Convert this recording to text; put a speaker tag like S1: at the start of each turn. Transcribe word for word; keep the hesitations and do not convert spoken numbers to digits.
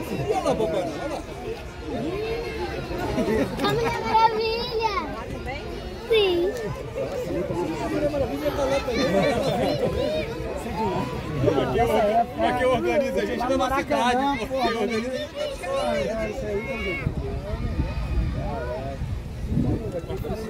S1: Olha lá, papai, olha lá.
S2: A Mulher Maravilha. Sim.
S1: A Mulher Maravilha tá lá também. Como é que organiza a gente na nossa cidade? Porque organiza a gente na cidade.